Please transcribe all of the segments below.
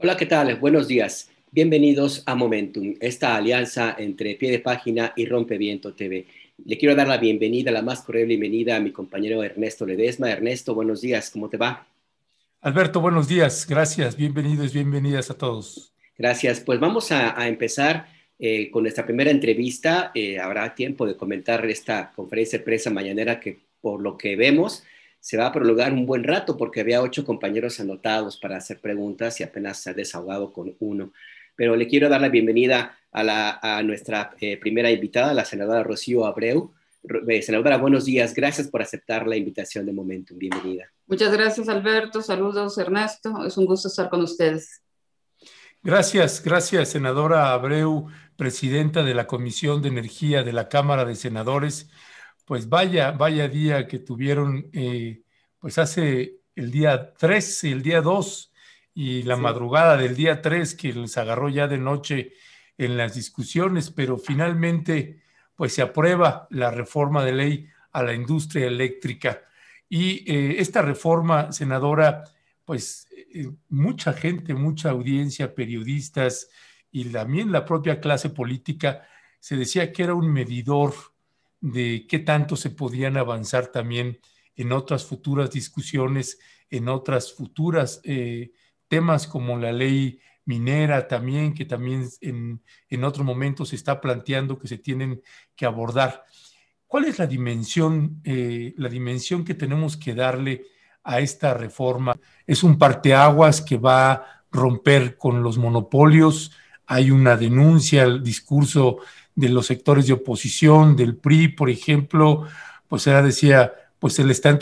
Hola, ¿qué tal? Buenos días. Bienvenidos a Momentum, esta alianza entre Pie de Página y Rompeviento TV. Le quiero dar la bienvenida, la más cordial bienvenida a mi compañero Ernesto Ledesma. Ernesto, buenos días, ¿cómo te va? Alberto, buenos días. Gracias. Bienvenidos, bienvenidas a todos. Gracias. Pues vamos a empezar con nuestra primera entrevista. Habrá tiempo de comentar esta conferencia de prensa mañanera que, por lo que vemos, se va a prolongar un buen rato porque había 8 compañeros anotados para hacer preguntas y apenas se ha desahogado con uno. Pero le quiero dar la bienvenida a nuestra primera invitada, la senadora Rocío Abreu. Senadora, buenos días. Gracias por aceptar la invitación de Momentum. Bienvenida. Muchas gracias, Alberto. Saludos, Ernesto. Es un gusto estar con ustedes. Gracias, senadora Abreu, presidenta de la Comisión de Energía de la Cámara de Senadores. Pues vaya día que tuvieron, pues hace el día 3, el día 2 y la Sí. madrugada del día 3 que les agarró ya de noche en las discusiones, pero finalmente pues se aprueba la reforma de ley a la industria eléctrica. Y esta reforma, senadora, pues mucha gente, mucha audiencia, periodistas y también la propia clase política se decía que era un medidor de qué tanto se podían avanzar también en otras futuras discusiones, en otras futuras temas como la ley minera también, que también en otro momento se está planteando que se tienen que abordar. ¿Cuál es la dimensión que tenemos que darle a esta reforma? Es un parteaguas que va a romper con los monopolios. Hay una denuncia al discurso de los sectores de oposición, del PRI, por ejemplo, pues ella decía, pues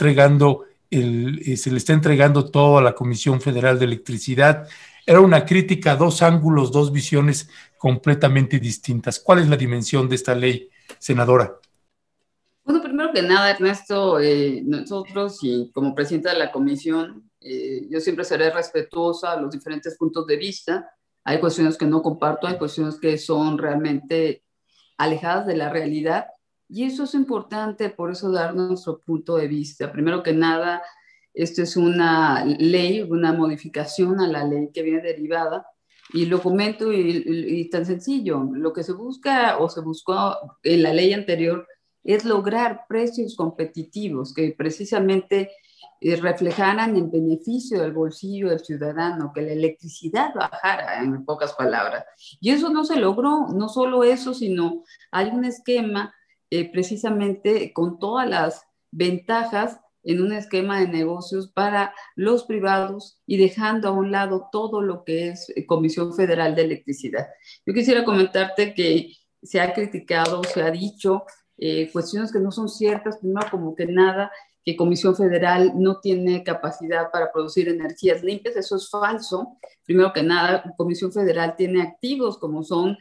se le está entregando todo a la Comisión Federal de Electricidad. Era una crítica a dos ángulos, dos visiones completamente distintas. ¿Cuál es la dimensión de esta ley, senadora? Bueno, primero que nada, Ernesto, nosotros y como presidenta de la comisión, yo siempre seré respetuosa a los diferentes puntos de vista. Hay cuestiones que no comparto, hay cuestiones que son realmente alejadas de la realidad y eso es importante, por eso dar nuestro punto de vista. Primero que nada, esto es una ley, una modificación a la ley que viene derivada y lo comento y tan sencillo. Lo que se busca o se buscó en la ley anterior es lograr precios competitivos que precisamente reflejaran el beneficio del bolsillo del ciudadano, que la electricidad bajara, en pocas palabras. Y eso no se logró, no solo eso, sino hay un esquema precisamente con todas las ventajas en un esquema de negocios para los privados y dejando a un lado todo lo que es Comisión Federal de Electricidad. Yo quisiera comentarte que se ha criticado, se ha dicho cuestiones que no son ciertas, primero como que nada, que Comisión Federal no tiene capacidad para producir energías limpias, eso es falso. Primero que nada, Comisión Federal tiene activos como son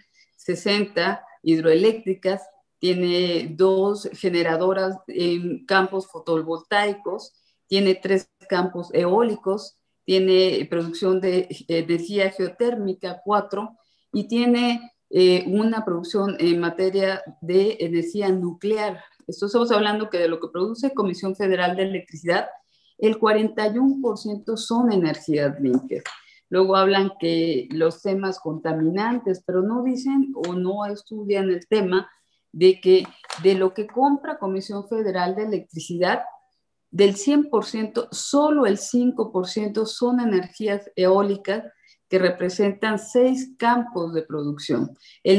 60 hidroeléctricas, tiene 2 generadoras en campos fotovoltaicos, tiene 3 campos eólicos, tiene producción de energía geotérmica, 4, y tiene una producción en materia de energía nuclear. Esto estamos hablando que de lo que produce Comisión Federal de Electricidad, el 41% son energías limpias. Luego hablan que los temas contaminantes, pero no dicen o no estudian el tema de que de lo que compra Comisión Federal de Electricidad, del 100%, solo el 5% son energías eólicas que representan 6 campos de producción. El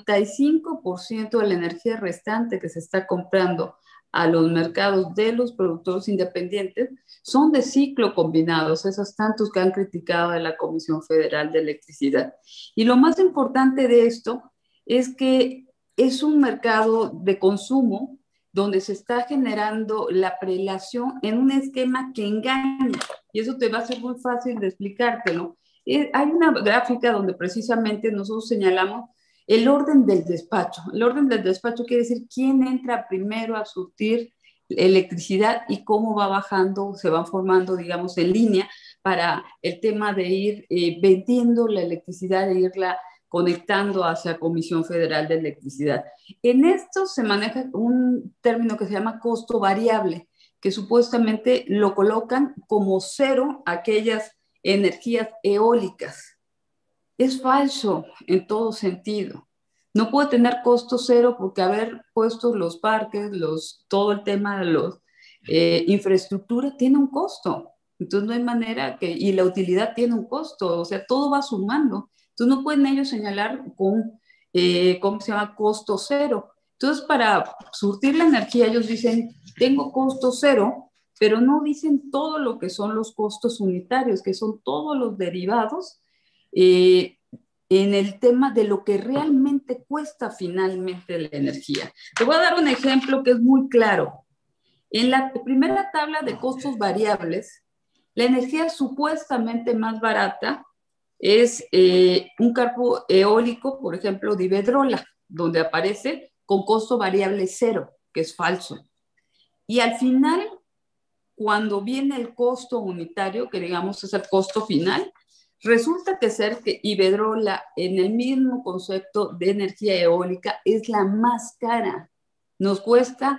95% de la energía restante que se está comprando a los mercados de los productores independientes son de ciclo combinados, esos tantos que han criticado a la Comisión Federal de Electricidad. Y lo más importante de esto es que es un mercado de consumo donde se está generando la prelación en un esquema que engaña. Y eso te va a ser muy fácil de explicártelo. Hay una gráfica donde precisamente nosotros señalamos el orden del despacho. El orden del despacho quiere decir quién entra primero a surtir electricidad y cómo va bajando, se van formando, digamos, en línea para el tema de ir vendiendo la electricidad, de irla conectando hacia Comisión Federal de Electricidad. En esto se maneja un término que se llama costo variable, que supuestamente lo colocan como cero aquellas energías eólicas. es falso en todo sentido. No puede tener costo cero porque haber puesto los parques, todo el tema de los infraestructura tiene un costo. Entonces no hay manera que, y la utilidad tiene un costo, o sea, todo va sumando. Entonces no pueden ellos señalar con, ¿cómo se llama? Costo cero. Entonces para surtir la energía ellos dicen, tengo costo cero, pero no dicen todo lo que son los costos unitarios, que son todos los derivados eh, en el tema de lo que realmente cuesta finalmente la energía. Te voy a dar un ejemplo que es muy claro. En la primera tabla de costos variables, la energía supuestamente más barata es un campo eólico, por ejemplo, de Iberdrola, donde aparece con costo variable cero, que es falso. Y al final, cuando viene el costo unitario, que digamos es el costo final, resulta que ser que Iberdrola, en el mismo concepto de energía eólica, es la más cara. Nos cuesta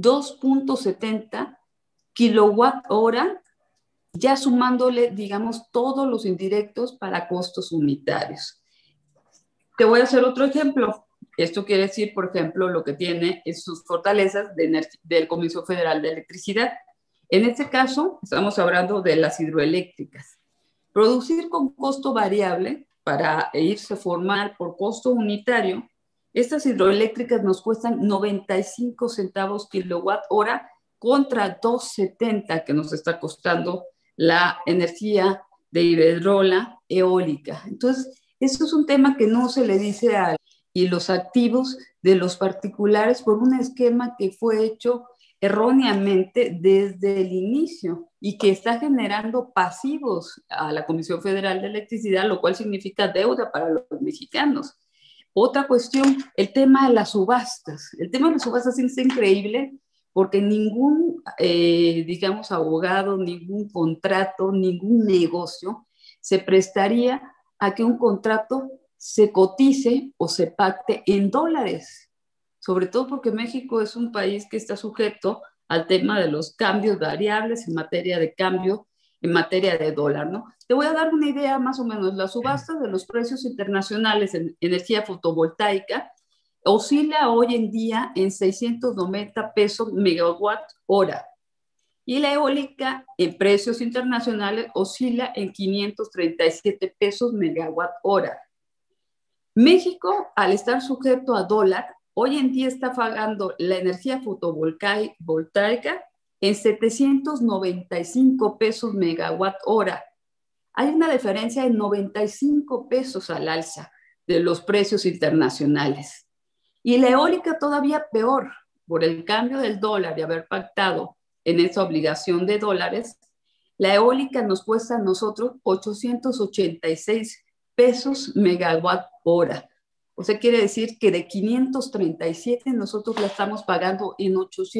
2.70 kilowatt hora, ya sumándole, digamos, todos los indirectos para costos unitarios. Te voy a hacer otro ejemplo. Esto quiere decir, por ejemplo, lo que tiene es sus fortalezas del Comisión Federal de Electricidad. En este caso, estamos hablando de las hidroeléctricas. Producir con costo variable para irse a formar por costo unitario, estas hidroeléctricas nos cuestan 95 centavos kilowatt hora contra 2.70 que nos está costando la energía de Iberdrola eólica. Entonces, esto es un tema que no se le dice a y los activos de los particulares por un esquema que fue hecho erróneamente desde el inicio y que está generando pasivos a la Comisión Federal de Electricidad, lo cual significa deuda para los mexicanos. Otra cuestión, el tema de las subastas. El tema de las subastas es increíble porque ningún, digamos, abogado, ningún contrato, ningún negocio se prestaría a que un contrato se cotice o se pacte en dólares, sobre todo porque México es un país que está sujeto al tema de los cambios variables en materia de cambio, en materia de dólar, ¿no? Te voy a dar una idea más o menos. La subasta de los precios internacionales en energía fotovoltaica oscila hoy en día en 690 pesos megawatt hora. Y la eólica en precios internacionales oscila en 537 pesos megawatt hora. México, al estar sujeto a dólar, hoy en día está pagando la energía fotovoltaica en 795 pesos megawatt hora. Hay una diferencia de 95 pesos al alza de los precios internacionales. Y la eólica todavía peor, por el cambio del dólar y haber pactado en esa obligación de dólares, la eólica nos cuesta a nosotros 886 pesos megawatt hora. O sea, quiere decir que de 537 nosotros la estamos pagando en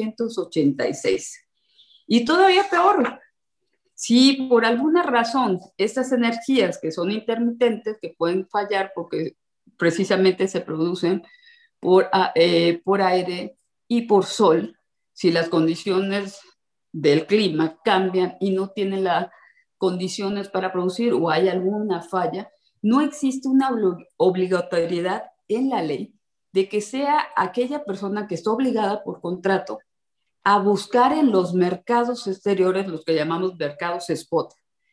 886. Y todavía peor, si por alguna razón estas energías que son intermitentes, que pueden fallar porque precisamente se producen por aire y por sol, si las condiciones del clima cambian y no tienen las condiciones para producir o hay alguna falla, no existe una obligatoriedad en la ley de que sea aquella persona que está obligada por contrato a buscar en los mercados exteriores, los que llamamos mercados spot,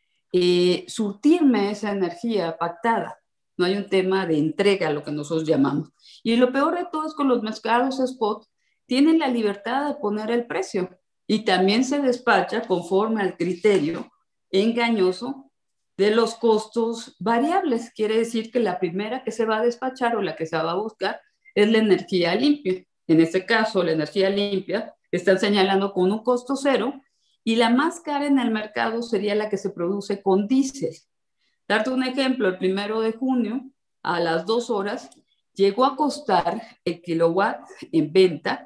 surtirme esa energía pactada. No hay un tema de entrega, lo que nosotros llamamos. Y lo peor de todo es que los mercados spot tienen la libertad de poner el precio y también se despacha conforme al criterio engañoso de los costos variables. Quiere decir que la primera que se va a despachar o la que se va a buscar es la energía limpia. En este caso, la energía limpia están señalando con un costo cero y la más cara en el mercado sería la que se produce con diésel. Darte un ejemplo, el 1 de junio a las 2 horas llegó a costar el kilowatt en venta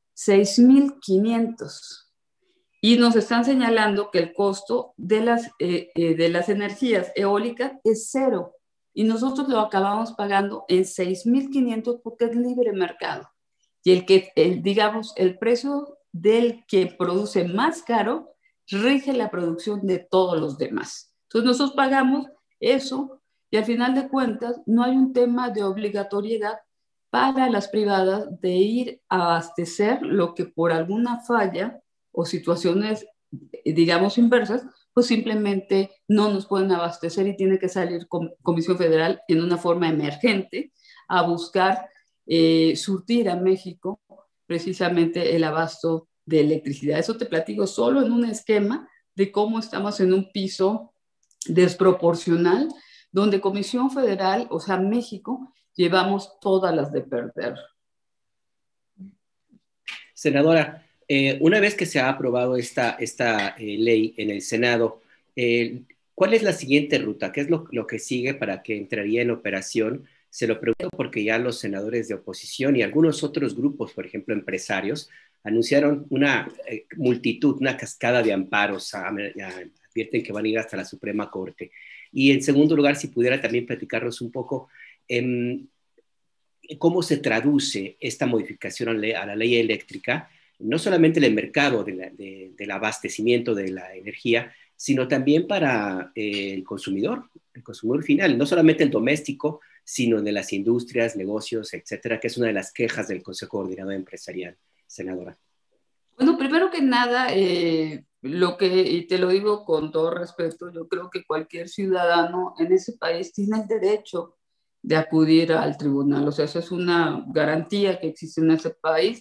6,500. Y nos están señalando que el costo de las energías eólicas es cero. Y nosotros lo acabamos pagando en 6,500 porque es libre mercado. Y digamos, el precio del que produce más caro rige la producción de todos los demás. Entonces nosotros pagamos eso y al final de cuentas no hay un tema de obligatoriedad para las privadas de ir a abastecer lo que por alguna falla o situaciones, digamos, inversas, pues simplemente no nos pueden abastecer y tiene que salir Comisión Federal en una forma emergente a buscar surtir a México precisamente el abasto de electricidad. Eso te platico solo en un esquema de cómo estamos en un piso desproporcional, donde Comisión Federal, o sea, México, llevamos todas las de perder. Senadora, una vez que se ha aprobado esta ley en el Senado, ¿cuál es la siguiente ruta? ¿Qué es lo que sigue para que entraría en operación? Se lo pregunto porque ya los senadores de oposición y algunos otros grupos, por ejemplo, empresarios, anunciaron una multitud, una cascada de amparos, advierten que van a ir hasta la Suprema Corte. Y en segundo lugar, si pudiera también platicarnos un poco cómo se traduce esta modificación a la ley eléctrica, no solamente en el mercado del abastecimiento de la energía, sino también para el consumidor final, no solamente el doméstico, sino de las industrias, negocios, etcétera, que es una de las quejas del Consejo Coordinador Empresarial, senadora. Bueno, primero que nada, y te lo digo con todo respeto, yo creo que cualquier ciudadano en ese país tiene el derecho de acudir al tribunal. O sea, eso es una garantía que existe en ese país.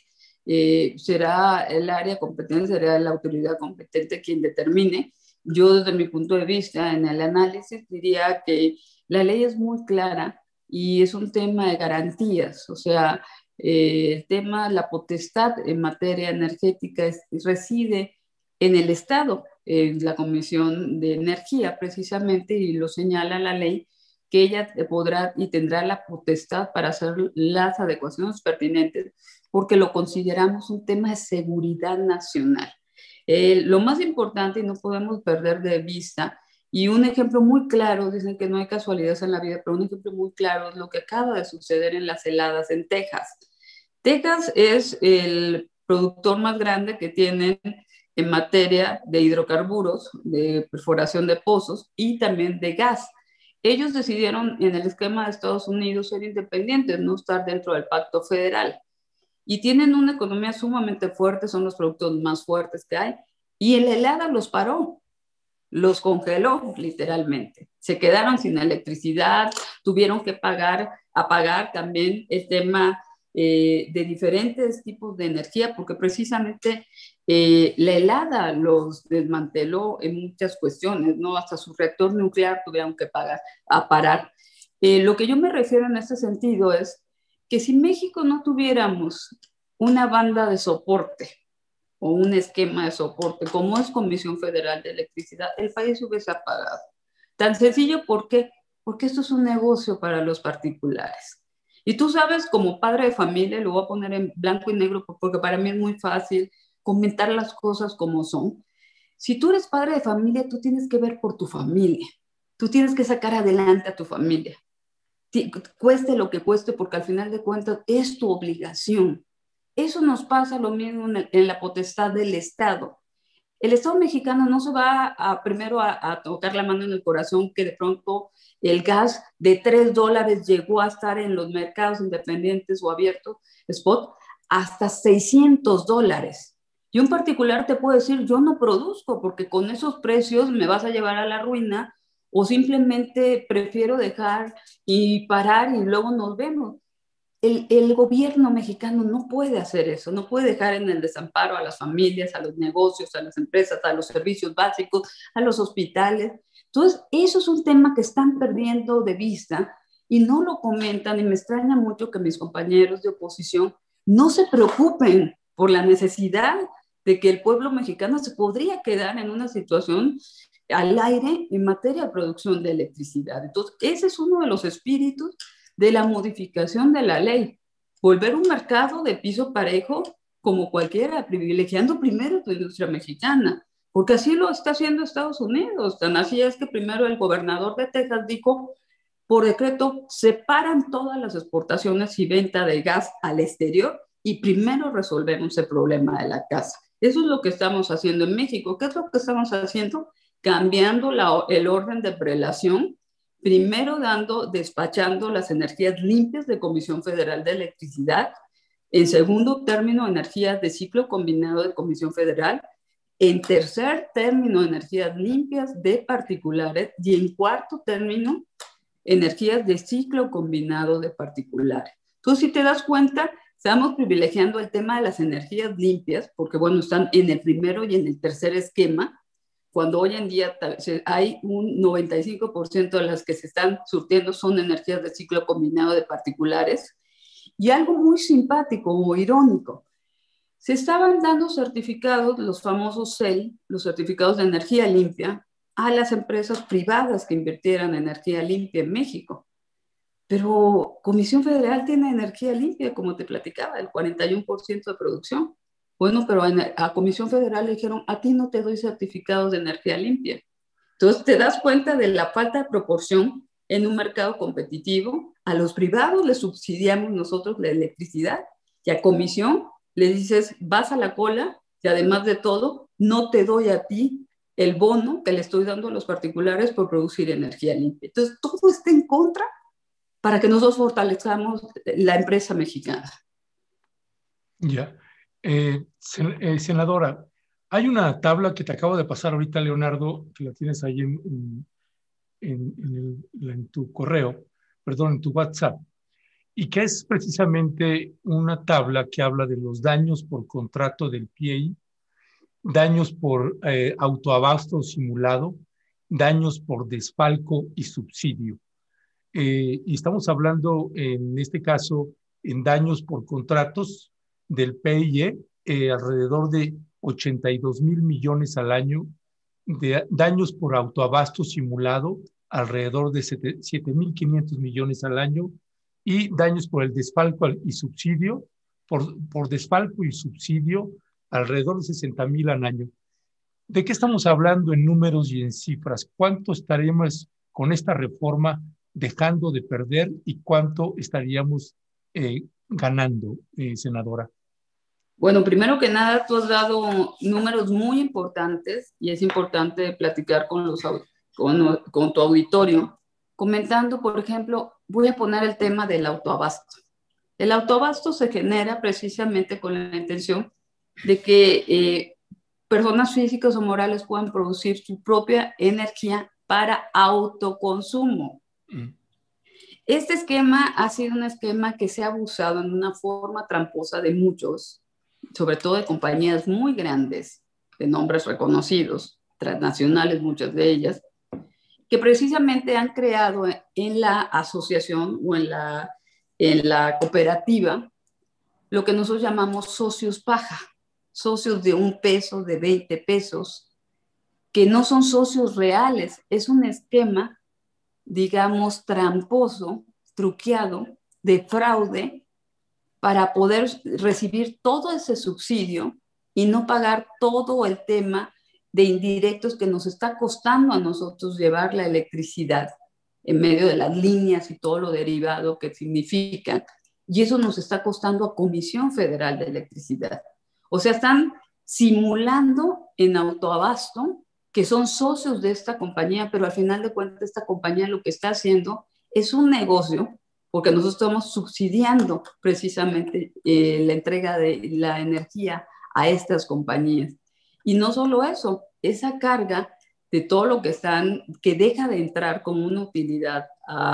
Será el área competente, será la autoridad competente quien determine. Yo, desde mi punto de vista, en el análisis, diría que la ley es muy clara y es un tema de garantías. O sea, el tema, la potestad en materia energética reside en el Estado, en la Comisión de Energía, precisamente, y lo señala la ley, que ella podrá y tendrá la potestad para hacer las adecuaciones pertinentes, porque lo consideramos un tema de seguridad nacional. Lo más importante, y no podemos perder de vista, y un ejemplo muy claro, dicen que no hay casualidades en la vida, pero un ejemplo muy claro es lo que acaba de suceder en las heladas en Texas. Texas es el productor más grande que tienen en materia de hidrocarburos, de perforación de pozos y también de gas. Ellos decidieron en el esquema de Estados Unidos ser independientes, no estar dentro del pacto federal. Y tienen una economía sumamente fuerte, son los productos más fuertes que hay. Y el helada los paró, los congeló literalmente. Se quedaron sin electricidad, tuvieron que apagar también el tema de diferentes tipos de energía, porque precisamente la helada los desmanteló en muchas cuestiones, ¿no? Hasta su reactor nuclear tuvieron que parar. Lo que yo me refiero en este sentido es que si México no tuviéramos una banda de soporte o un esquema de soporte, como es Comisión Federal de Electricidad, el país se hubiese apagado. Tan sencillo, ¿por qué? Porque esto es un negocio para los particulares. Y tú sabes, como padre de familia, lo voy a poner en blanco y negro porque para mí es muy fácil comentar las cosas como son. Si tú eres padre de familia, tú tienes que ver por tu familia. Tú tienes que sacar adelante a tu familia. Cueste lo que cueste, porque al final de cuentas es tu obligación. Eso nos pasa lo mismo en la potestad del Estado. El Estado mexicano no se va primero a tocar la mano en el corazón que de pronto el gas de $3 llegó a estar en los mercados independientes o abiertos, spot, hasta $600. Y un particular te puede decir, yo no produzco porque con esos precios me vas a llevar a la ruina, o simplemente prefiero dejar y parar y luego nos vemos. El gobierno mexicano no puede hacer eso, no puede dejar en el desamparo a las familias, a los negocios, a las empresas, a los servicios básicos, a los hospitales. Entonces, eso es un tema que están perdiendo de vista y no lo comentan, y me extraña mucho que mis compañeros de oposición no se preocupen por la necesidad de que el pueblo mexicano se podría quedar en una situación al aire en materia de producción de electricidad. Entonces, ese es uno de los espíritus de la modificación de la ley. Volver un mercado de piso parejo como cualquiera, privilegiando primero tu industria mexicana, porque así lo está haciendo Estados Unidos. Tan así es que primero el gobernador de Texas dijo, por decreto, separan todas las exportaciones y venta de gas al exterior y primero resolvemos el problema de la casa. Eso es lo que estamos haciendo en México. ¿Qué es lo que estamos haciendo? Cambiando el orden de prelación primero despachando las energías limpias de Comisión Federal de Electricidad, en segundo término, energías de ciclo combinado de Comisión Federal, en tercer término, energías limpias de particulares, y en cuarto término, energías de ciclo combinado de particulares. Entonces, si te das cuenta, estamos privilegiando el tema de las energías limpias, porque bueno, están en el primero y en el tercer esquema, cuando hoy en día hay un 95% de las que se están surtiendo son energías de ciclo combinado de particulares. Y algo muy simpático o irónico, se estaban dando certificados, los famosos CEL, los certificados de energía limpia, a las empresas privadas que invirtieran en energía limpia en México. Pero Comisión Federal tiene energía limpia, como te platicaba, el 41% de producción. Bueno, pero a Comisión Federal le dijeron, a ti no te doy certificados de energía limpia. Entonces te das cuenta de la falta de proporción en un mercado competitivo. A los privados les subsidiamos nosotros la electricidad y a Comisión le dices, vas a la cola y además de todo, no te doy a ti el bono que le estoy dando a los particulares por producir energía limpia. Entonces todo está en contra para que nosotros fortalezcamos la empresa mexicana. Ya. Senadora, hay una tabla que te acabo de pasar ahorita, Leonardo, que la tienes ahí en tu correo, perdón, en tu WhatsApp, y que es precisamente una tabla que habla de los daños por contrato del PIEI, daños por autoabasto simulado, daños por desfalco y subsidio. Y estamos hablando en este caso en daños por contratos del PIE, alrededor de 82,000 millones al año, de daños por autoabasto simulado, alrededor de 7,500 millones al año, y daños por el desfalco y subsidio, por desfalco y subsidio, alrededor de 60,000 al año. ¿De qué estamos hablando en números y en cifras? ¿Cuánto estaremos con esta reforma dejando de perder y cuánto estaríamos ganando, senadora? Bueno, primero que nada, tú has dado números muy importantes y es importante platicar con tu auditorio, comentando, por ejemplo, voy a poner el tema del autoabasto. El autoabasto se genera precisamente con la intención de que personas físicas o morales puedan producir su propia energía para autoconsumo. Este esquema ha sido un esquema que se ha abusado en una forma tramposa de muchos, sobre todo de compañías muy grandes, de nombres reconocidos, transnacionales muchas de ellas, que precisamente han creado en la asociación o en la cooperativa lo que nosotros llamamos socios paja, socios de 1 peso, de 20 pesos, que no son socios reales, es un esquema, digamos, tramposo, truqueado, de fraude, para poder recibir todo ese subsidio y no pagar todo el tema de indirectos que nos está costando a nosotros llevar la electricidad en medio de las líneas y todo lo derivado que significan. Y eso nos está costando a Comisión Federal de Electricidad. O sea, están simulando en autoabasto que son socios de esta compañía, pero al final de cuentas esta compañía lo que está haciendo es un negocio, porque nosotros estamos subsidiando precisamente la entrega de la energía a estas compañías. Y no solo eso, esa carga de todo lo que deja de entrar como una utilidad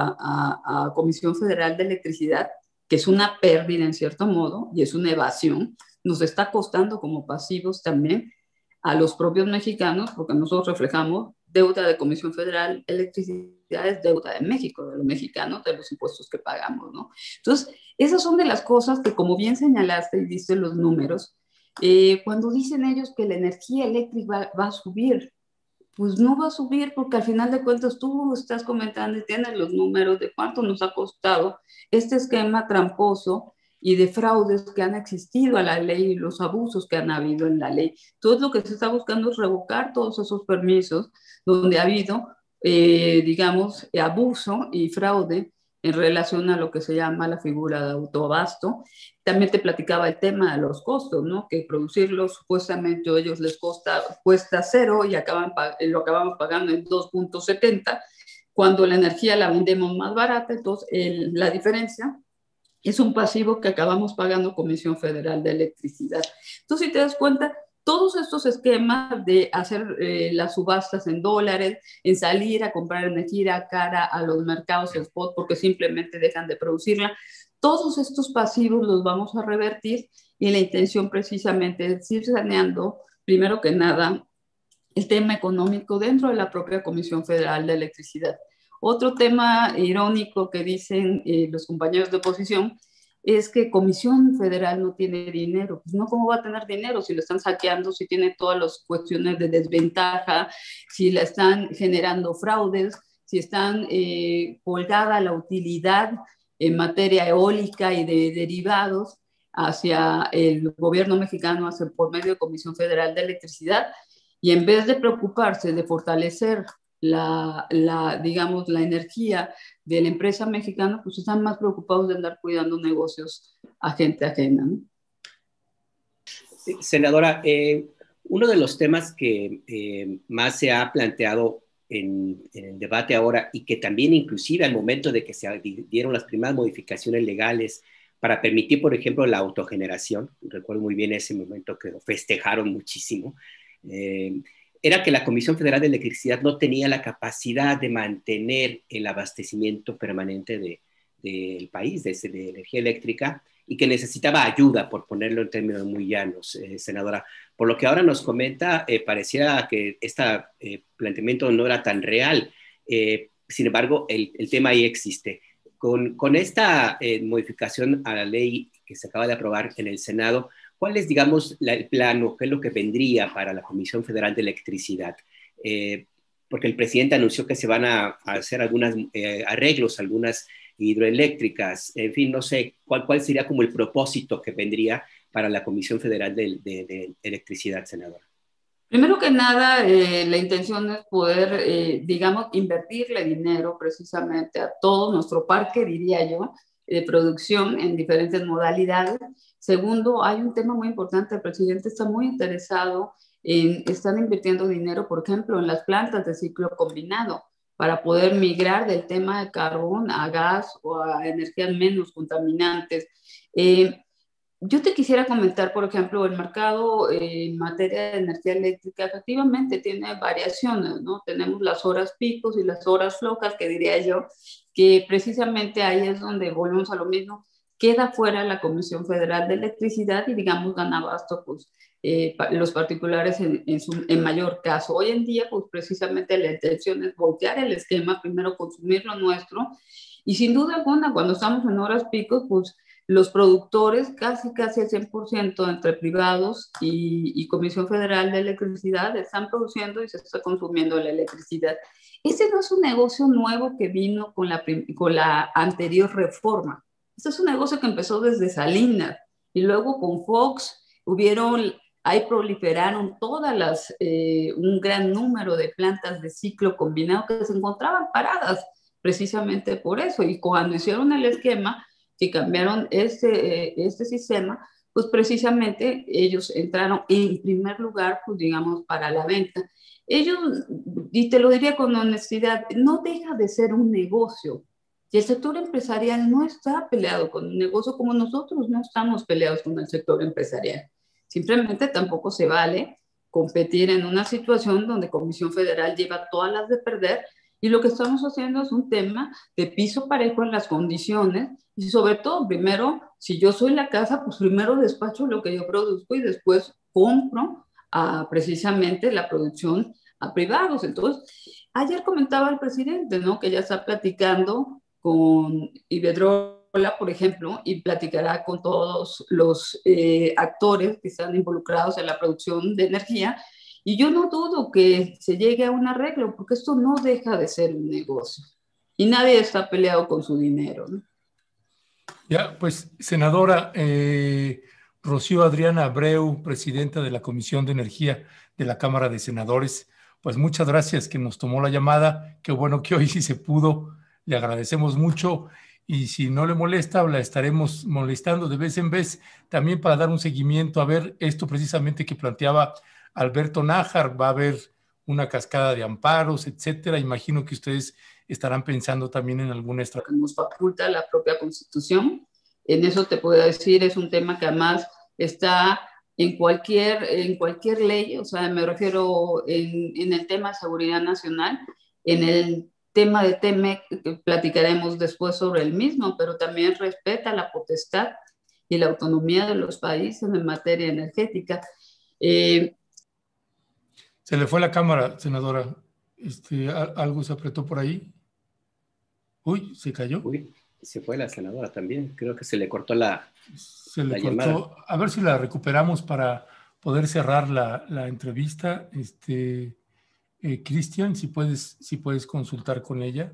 a Comisión Federal de Electricidad, que es una pérdida en cierto modo y es una evasión, nos está costando como pasivos también a los propios mexicanos, porque nosotros reflejamos deuda de Comisión Federal de Electricidad, es deuda de México, de los mexicanos, de los impuestos que pagamos, ¿no? Entonces, esas son de las cosas que, como bien señalaste y diste los números, cuando dicen ellos que la energía eléctrica va a subir, pues no va a subir porque al final de cuentas tú estás comentando y tienes los números de cuánto nos ha costado este esquema tramposo y de fraudes que han existido a la ley y los abusos que han habido en la ley. Todo lo que se está buscando es revocar todos esos permisos donde ha habido, digamos, abuso y fraude en relación a lo que se llama la figura de autoabasto. También te platicaba el tema de los costos, ¿no? Que producirlos supuestamente a ellos les cuesta 0 y lo acabamos pagando en 2.70, cuando la energía la vendemos más barata, entonces la diferencia es un pasivo que acabamos pagando Comisión Federal de Electricidad. Entonces, si te das cuenta, todos estos esquemas de hacer las subastas en dólares, en salir a comprar energía cara a los mercados spot porque simplemente dejan de producirla, todos estos pasivos los vamos a revertir y la intención precisamente es ir saneando, primero que nada, el tema económico dentro de la propia Comisión Federal de Electricidad. Otro tema irónico que dicen los compañeros de oposición es que Comisión Federal no tiene dinero. Pues no, ¿cómo va a tener dinero si lo están saqueando, si tiene todas las cuestiones de desventaja, si la están generando fraudes, si están colgada la utilidad en materia eólica y de derivados hacia el gobierno mexicano por medio de Comisión Federal de Electricidad? Y en vez de preocuparse de fortalecer digamos, la energía de la empresa mexicana, pues están más preocupados de andar cuidando negocios a gente ajena, ¿no? Senadora, uno de los temas que más se ha planteado en el debate ahora y que también inclusive al momento de que se dieron las primeras modificaciones legales para permitir, por ejemplo, la autogeneración, recuerdo muy bien ese momento que lo festejaron muchísimo, era que la Comisión Federal de Electricidad no tenía la capacidad de mantener el abastecimiento permanente del país, de energía eléctrica, y que necesitaba ayuda, por ponerlo en términos muy llanos, senadora. Por lo que ahora nos comenta, pareciera que este planteamiento no era tan real. Sin embargo, el tema ahí existe. Con esta modificación a la ley que se acaba de aprobar en el Senado, ¿cuál es, digamos, el plano? ¿Qué es lo que vendría para la Comisión Federal de Electricidad? Porque el presidente anunció que se van a hacer algunos arreglos, algunas hidroeléctricas, en fin, no sé, ¿cuál sería como el propósito que vendría para la Comisión Federal de Electricidad, senadora? Primero que nada, la intención es poder, digamos, invertirle dinero precisamente a todo nuestro parque, diría yo, de producción en diferentes modalidades. Segundo, hay un tema muy importante, el presidente está muy interesado están invirtiendo dinero, por ejemplo, en las plantas de ciclo combinado, para poder migrar del tema de carbón a gas o a energías menos contaminantes. Yo te quisiera comentar, por ejemplo, el mercado en materia de energía eléctrica efectivamente tiene variaciones, ¿no? Tenemos las horas picos y las horas flocas, que diría yo, que precisamente ahí es donde volvemos a lo mismo, queda fuera la Comisión Federal de Electricidad y, digamos, dan abasto, pues, los particulares en mayor caso. Hoy en día, pues, precisamente la intención es voltear el esquema, primero consumir lo nuestro, y sin duda alguna, cuando estamos en horas picos, pues, los productores, casi el 100% entre privados y Comisión Federal de Electricidad, están produciendo y se está consumiendo la electricidad. Ese no es un negocio nuevo que vino con la anterior reforma. Este es un negocio que empezó desde Salinas y luego con Fox ahí proliferaron un gran número de plantas de ciclo combinado que se encontraban paradas precisamente por eso. Y cuando hicieron el esquema, que cambiaron este sistema, pues precisamente ellos entraron en primer lugar, pues digamos, para la venta. Ellos, y te lo diría con honestidad, no deja de ser un negocio. Y el sector empresarial no está peleado con un negocio como nosotros no estamos peleados con el sector empresarial. Simplemente tampoco se vale competir en una situación donde Comisión Federal lleva todas las de perder y lo que estamos haciendo es un tema de piso parejo en las condiciones y sobre todo, primero, si yo soy la casa, pues primero despacho lo que yo produzco y después compro precisamente la producción a privados. Entonces, ayer comentaba el presidente, ¿no? Que ya está platicando con Iberdrola, por ejemplo, y platicará con todos los actores que están involucrados en la producción de energía. Y yo no dudo que se llegue a un arreglo, porque esto no deja de ser un negocio. Y nadie está peleado con su dinero, ¿no? Ya, pues, senadora Rocío Adriana Abreu, presidenta de la Comisión de Energía de la Cámara de Senadores, pues muchas gracias que nos tomó la llamada. Qué bueno que hoy sí se pudo. Le agradecemos mucho y si no le molesta, la estaremos molestando de vez en vez también para dar un seguimiento a ver esto precisamente que planteaba Alberto Nájar. Va a haber una cascada de amparos, etcétera. Imagino que ustedes estarán pensando también en alguna estrategia. Que nos faculta la propia Constitución. En eso te puedo decir, es un tema que además está en cualquier ley, o sea, me refiero en el tema de seguridad nacional, en el tema de TEMEC, que platicaremos después sobre el mismo, pero también respeta la potestad y la autonomía de los países en materia energética. Se le fue la cámara, senadora. ¿Algo se apretó por ahí? Uy, ¿se cayó? Uy, se fue la senadora también. Creo que se le cortó la cortó. Llamada. A ver si la recuperamos para poder cerrar la entrevista. Cristian, si puedes consultar con ella.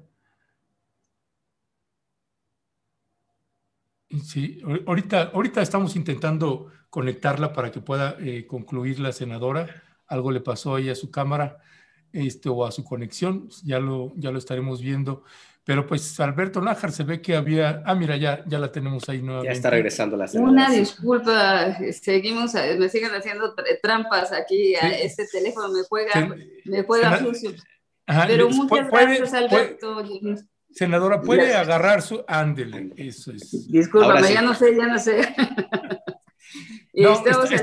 Sí, ahorita estamos intentando conectarla para que pueda concluir la senadora. Algo le pasó ahí a su cámara o a su conexión, ya lo estaremos viendo. Pero pues Alberto Nájar se ve que había... mira, ya la tenemos ahí nuevamente. Ya está regresando la senadora. Una disculpa, me siguen haciendo trampas aquí, sí. Este teléfono me juega sucio. Ajá, pero muchas gracias, Alberto. Senadora, puede agarrar su... Ándele, eso es. Discúlpame, sí. ya no sé. No,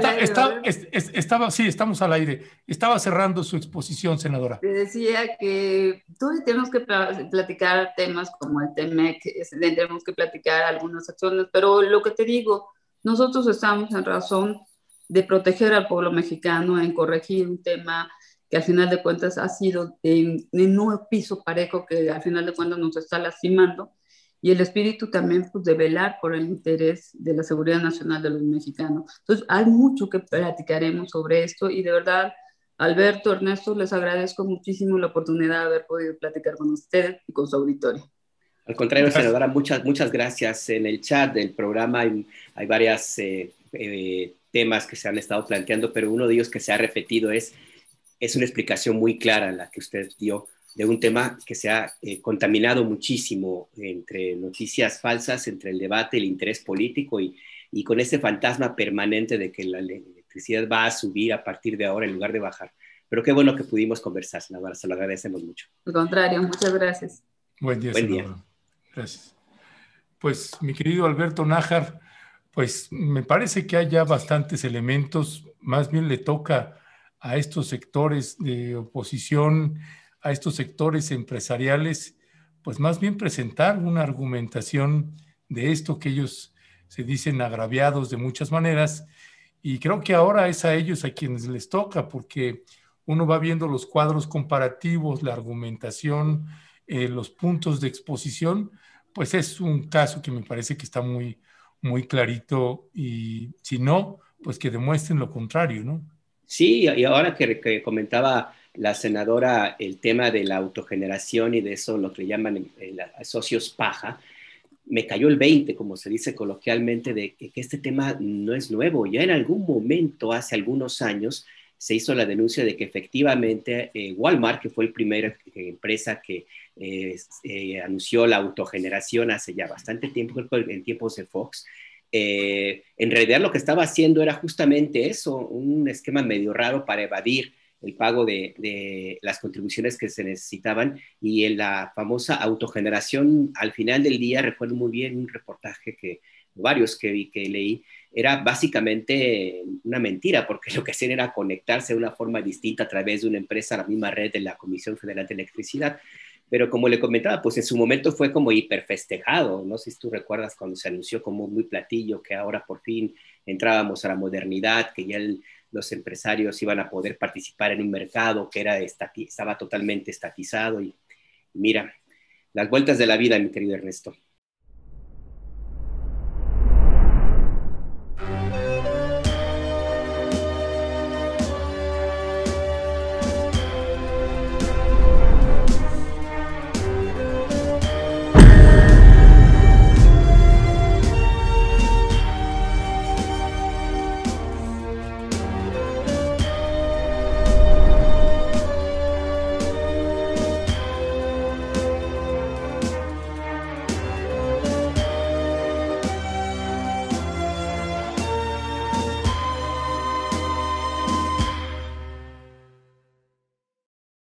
estamos al aire. Estaba cerrando su exposición, senadora. Te decía que todos tenemos que platicar temas como el TEMEC, tenemos que platicar algunas acciones, pero lo que te digo, nosotros estamos en razón de proteger al pueblo mexicano, en corregir un tema que al final de cuentas ha sido en un piso parejo que al final de cuentas nos está lastimando, y el espíritu también pues, de velar por el interés de la seguridad nacional de los mexicanos. Entonces, hay mucho que platicaremos sobre esto, y de verdad, Alberto, Ernesto, les agradezco muchísimo la oportunidad de haber podido platicar con ustedes y con su auditorio. Al contrario, senadora, muchas gracias. En el chat del programa hay varios temas que se han estado planteando, pero uno de ellos que se ha repetido es una explicación muy clara la que usted dio de un tema que se ha contaminado muchísimo entre noticias falsas, entre el debate, el interés político y con ese fantasma permanente de que la electricidad va a subir a partir de ahora en lugar de bajar. Pero qué bueno que pudimos conversar, senadora, se lo agradecemos mucho. Al contrario, muchas gracias. Buen día, senadora. Gracias. Pues, mi querido Alberto Nájar, pues me parece que hay ya bastantes elementos, más bien le toca a estos sectores de oposición, a estos sectores empresariales, pues más bien presentar una argumentación de esto que ellos se dicen agraviados de muchas maneras, y creo que ahora es a ellos a quienes les toca, porque uno va viendo los cuadros comparativos, la argumentación, los puntos de exposición, pues es un caso que me parece que está muy, muy clarito, y si no, pues que demuestren lo contrario, ¿no? Sí, y ahora que comentaba la senadora el tema de la autogeneración y de eso, lo que llaman socios paja, me cayó el 20, como se dice coloquialmente, de que este tema no es nuevo. Ya en algún momento, hace algunos años, se hizo la denuncia de que efectivamente Walmart, que fue la primera empresa que anunció la autogeneración hace ya bastante tiempo, en tiempos de Fox, en realidad lo que estaba haciendo era justamente eso, un esquema medio raro para evadir el pago de las contribuciones que se necesitaban, y en la famosa autogeneración, al final del día, recuerdo muy bien un reportaje varios que leí, era básicamente una mentira, porque lo que hacían era conectarse de una forma distinta a través de una empresa a la misma red de la Comisión Federal de Electricidad. Pero como le comentaba, pues en su momento fue como hiperfestejado. No sé si tú recuerdas cuando se anunció como muy platillo que ahora por fin entrábamos a la modernidad, que ya los empresarios iban a poder participar en un mercado que estaba totalmente estatizado. Y mira, las vueltas de la vida, mi querido Ernesto.